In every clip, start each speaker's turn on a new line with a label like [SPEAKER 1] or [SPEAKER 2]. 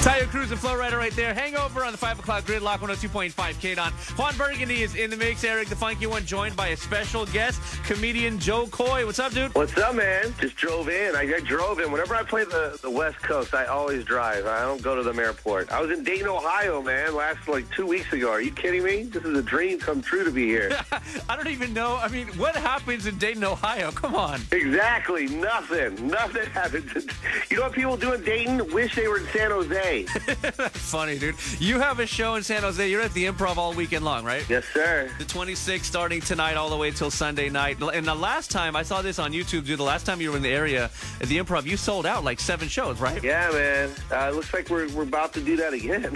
[SPEAKER 1] Tayo Cruz and Flo Rida right there. Hangover on the 5 o'clock gridlock, 102.5 KDON. Juan Burgundy is in the mix. Eric the Funky One joined by a special guest, comedian Joe Coy. What's up, dude?
[SPEAKER 2] What's up, man? Just drove in. I drove in. Whenever I play the West Coast, I always drive. I don't go to the airport. I was in Dayton, Ohio, man, last 2 weeks ago. Are you kidding me? This is a dream come true to be here.
[SPEAKER 1] I don't even know. I mean, what happens in Dayton, Ohio? Come on.
[SPEAKER 2] Exactly. Nothing. Nothing happens. You know what people do in Dayton? Wish they were in San Jose.
[SPEAKER 1] That's funny, dude. You have a show in San Jose. You're at the Improv all weekend long, right?
[SPEAKER 2] Yes, sir.
[SPEAKER 1] The 26th starting tonight all the way till Sunday night. And the last time, I saw this on YouTube, dude, the last time you were in the area at the Improv, you sold out 7 shows, right?
[SPEAKER 2] Yeah, man. It looks like we're about to do that again.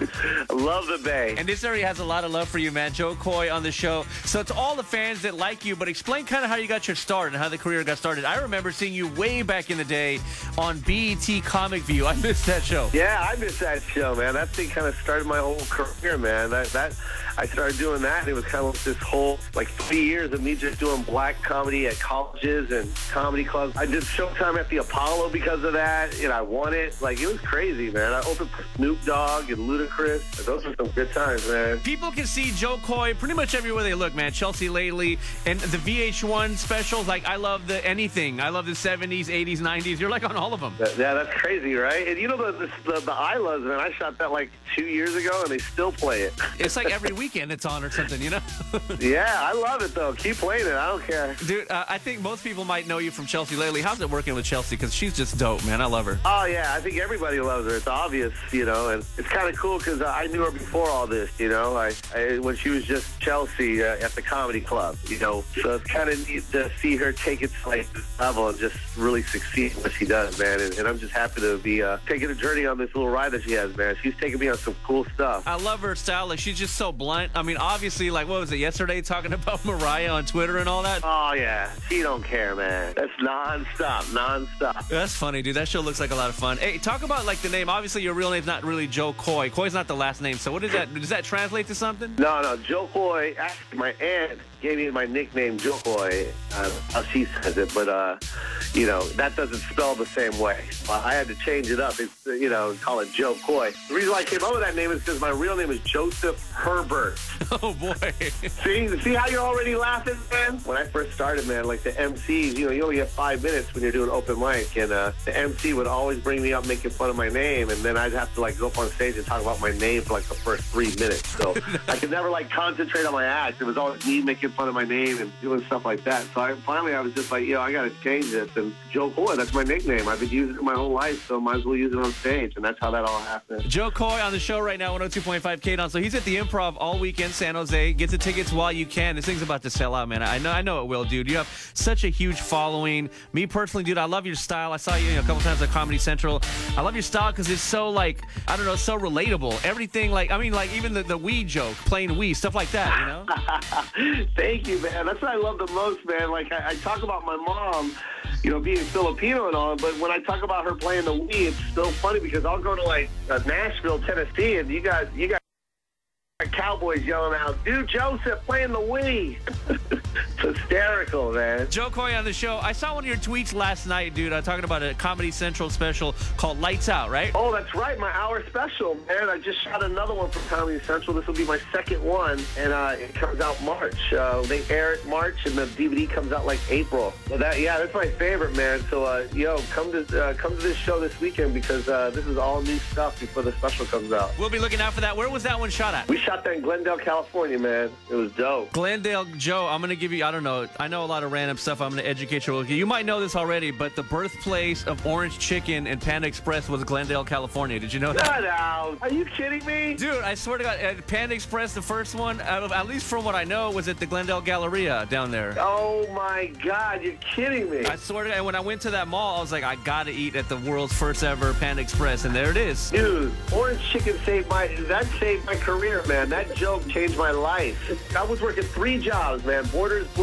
[SPEAKER 2] I love the Bay.
[SPEAKER 1] And this area has a lot of love for you, man. Joe Coy on the show. So it's all the fans that like you, but explain kind of how you got your start and how the career got started. I remember seeing you way back in the day on BET Comic View. I missed that show.
[SPEAKER 2] Yeah, I missed that show, man. That thing kind of started my whole career, man. I started doing that, and it was kind of this whole 3 years of me just doing black comedy at colleges and comedy clubs. I did Showtime at the Apollo because of that, and I won it. It was crazy, man. I opened for Snoop Dogg and Ludacris. Those were some good times, man.
[SPEAKER 1] People can see Joe Coy pretty much everywhere they look, man. Chelsea Lately and the VH1 specials. I love the anything. I love the 70s, 80s, 90s. You're on all of them.
[SPEAKER 2] Yeah, that's crazy, right? And you know the Islas, man. I shot that 2 years ago, and they still play it.
[SPEAKER 1] It's every weekend it's on or something, you know?
[SPEAKER 2] Yeah, I love it, though. Keep playing it. I don't care.
[SPEAKER 1] Dude, I think most people might know you from Chelsea Lately. How's it working with Chelsea? Because she's just dope, man. I love her.
[SPEAKER 2] Oh, yeah. I think everybody loves her. It's obvious, and it's kind of cool because I knew her before all this, when she was just Chelsea at the comedy club, So it's kind of neat to see her take it to this level and just really succeed in what she does, man. And I'm just happy to be taking a journey on this little ride that she has, man. She's taking me on some cool stuff.
[SPEAKER 1] I love her style. She's just so blunt. I mean, obviously, what was it, yesterday, talking about Mariah on Twitter and all that?
[SPEAKER 2] Oh, yeah. She don't care, man. That's nonstop.
[SPEAKER 1] That's funny, dude. That show looks like a lot of fun. Hey, talk about, the name. Obviously, your real name's not really Joe Coy. Coy's not the last name. So what is that? Does that translate to something?
[SPEAKER 2] No. Joe Coy, actually, my aunt gave me my nickname, Joe Coy. How she says it, but, that doesn't spell the same way. I had to change it up. It's, call it Joe Coy. The reason why I came up with that name is because my real name is Joseph Herbert.
[SPEAKER 1] Oh, boy.
[SPEAKER 2] See how you're already laughing, man? When I first started, man, the MCs, you only have 5 minutes when you're doing open mic, and the MC would always bring me up making fun of my name, and then I'd have to, go up on stage and talk about my name for, the first 3 minutes. So I could never, concentrate on my act. It was always me making fun of my name and doing stuff like that. So I was just I got to change this. And Joe Coy, that's my nickname. I've been using it my whole life, so might as well use it on stage. And that's how that all happened.
[SPEAKER 1] Joe Coy on the show right now, 102.5 KDON. So he's at the Improv all weekend, San Jose. Get the tickets while you can. This thing's about to sell out, man. I know it will, dude. You have such a huge following. Me personally, dude, I love your style. I saw you a couple times at Comedy Central. I love your style because it's so, I don't know, so relatable. Everything, even the Wii joke, playing Wii, stuff like that,
[SPEAKER 2] Thank you, man. That's what I love the most, man. I talk about my mom, being Filipino and all, but when I talk about her playing the Wii, it's so funny because I'll go to Nashville, Tennessee, and you guys Cowboys yelling out, "Dude, Joseph playing the Wii." It's hysterical, man.
[SPEAKER 1] Joe Coy on the show. I saw one of your tweets last night, dude, talking about a Comedy Central special called Lights Out, right?
[SPEAKER 2] Oh, that's right, my hour special, man. I just shot another one for Comedy Central. This will be my second one, and it comes out March. They air it March, and the DVD comes out April. So that's my favorite, man. So, come to this show this weekend because this is all new stuff before the special comes out.
[SPEAKER 1] We'll be looking out for that. Where was that one shot at?
[SPEAKER 2] We shot that in Glendale, California, man. It was dope.
[SPEAKER 1] Glendale, Joe, I'm going to give you, I don't know, I know a lot of random stuff. I'm going to educate you. You might know this already, but the birthplace of Orange Chicken and Panda Express was Glendale, California. Did you know that?
[SPEAKER 2] Shut out. Are you kidding me?
[SPEAKER 1] Dude, I swear to God, Panda Express, the first one, at least from what I know, was at the Glendale Galleria down there.
[SPEAKER 2] Oh, my God. You're kidding me.
[SPEAKER 1] I swear to God, when I went to that mall, I was like, I got to eat at the world's first ever Panda Express, and there it is.
[SPEAKER 2] Dude, Orange Chicken saved my career, man. That joke changed my life. I was working 3 jobs, man. Borders,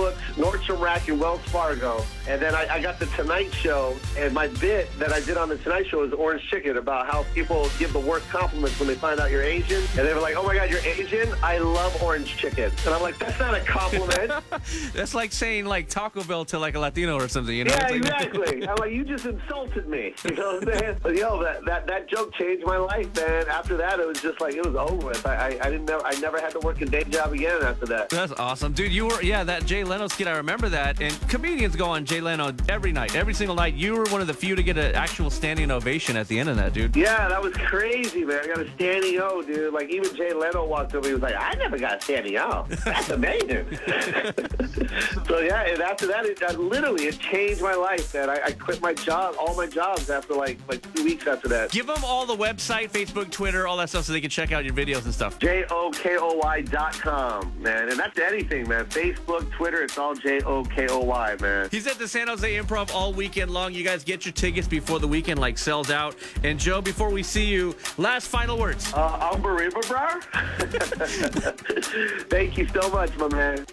[SPEAKER 2] Books, Nordstrom Rack, and Wells Fargo. And then I got the Tonight Show, and my bit that I did on the Tonight Show was orange chicken, about how people give the worst compliments when they find out you're Asian. And they were like, oh my God, you're Asian? I love orange chicken. And I'm like, that's not a compliment.
[SPEAKER 1] That's like saying like Taco Bell to like a Latino or something, you know?
[SPEAKER 2] Yeah,
[SPEAKER 1] It's like-
[SPEAKER 2] exactly. I'm like, you just insulted me. You know what I'm saying? But yo, that joke changed my life, man. After that, it was just like, it was over with. I never had to work a day job again after that.
[SPEAKER 1] That's awesome. Dude, you were, that Jay Leno skit, I remember that. And comedians go on Jay Leno every night, every single night. You were one of the few to get an actual standing ovation at the end of that, dude.
[SPEAKER 2] Yeah, that was crazy, man. I got a standing O, dude. Like, even Jay Leno walked over. He was like, I never got a standing O. That's amazing. So, yeah, and after that, it changed my life, man. I quit my job, all my jobs after, like 2 weeks after that.
[SPEAKER 1] Give them all the website, Facebook, Twitter, all that stuff so they can check out your videos and stuff.
[SPEAKER 2] JOKOY.com, man. And that's anything, man. Facebook, Twitter, it's all JOKOY, man.
[SPEAKER 1] He's at the San Jose Improv all weekend long. You guys get your tickets before the weekend sells out. And Joe, before we see you, last final words.
[SPEAKER 2] Unbelievable, bro. Thank you so much, my man.